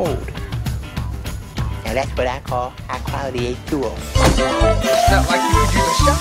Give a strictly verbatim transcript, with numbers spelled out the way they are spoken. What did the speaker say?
cold. Now that's what I call high quality H two O. It's not like you could use a shower.